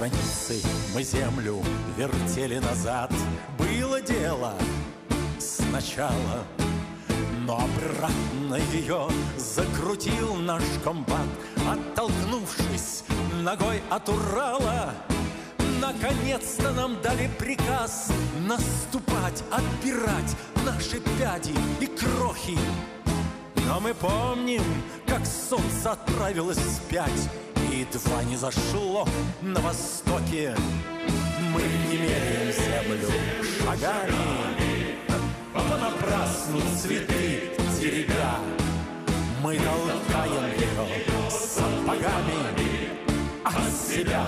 страницы мы землю вертели назад. Было дело сначала, но обратно ее закрутил наш комбат, оттолкнувшись ногой от Урала. Наконец-то нам дали приказ наступать, отбирать наши пяди и крохи. Но мы помним, как солнце отправилось вспять и едва не зашло на востоке. Мы не меряем землю шагами, понапрасну цветы теребя. Мы толкаем ее сапогами от себя,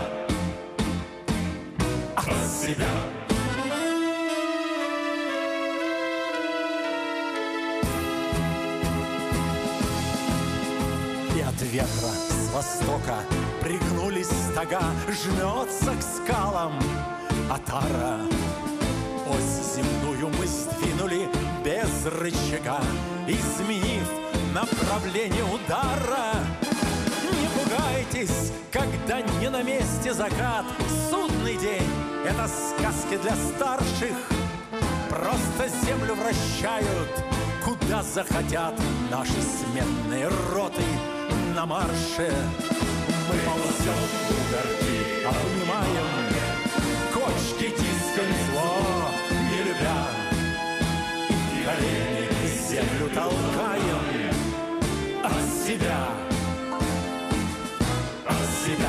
от себя. И от ветра с востока пригнулись стога, жмется к скалам отара. Ось земную мы сдвинули без рычага, изменив направление удара. Не пугайтесь, когда не на месте закат. Судный день — это сказки для старших. Просто землю вращают, куда захотят наши сменные роты на марше. Мы ползем бугорки, обнимаем кочки, тискаем зло, не любя. И колени землю толкаем от себя, от себя.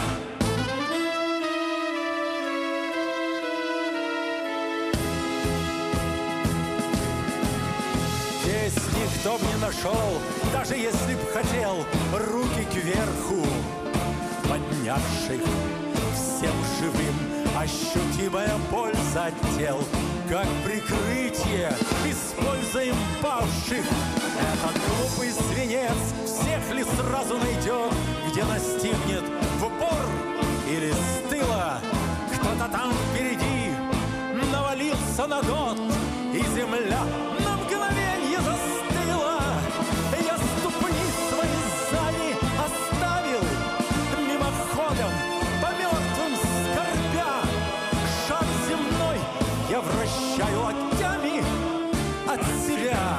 Здесь никто б не нашел, даже если б хотел, руки кверху поднявших. Всем живым ощутимая польза тел, как прикрытие используем павших. Этот глупый свинец всех ли сразу найдет, где настигнет в упор или с тыла? Кто-то там впереди навалился на год, и земля на мгновенье застыла. Я ступни свои сзади оставил мимоходом, по мертвым скорбя. Шар земной я вращаю локтями от себя,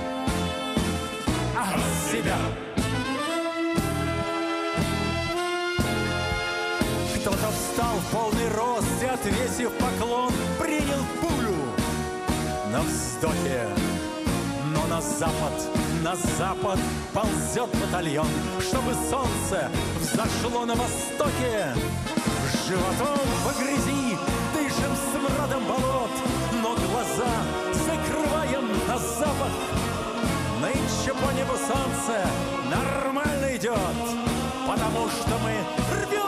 от себя. Кто-то встал в полный рост и, отвесив поклон, принял пулю на вздохе. Но на запад ползет батальон, чтобы солнце взошло на востоке. Животом по грязи дышим смрадом болот, но глаза закрываем на запад. Нынче по небу солнце нормально идет, потому что мы рвем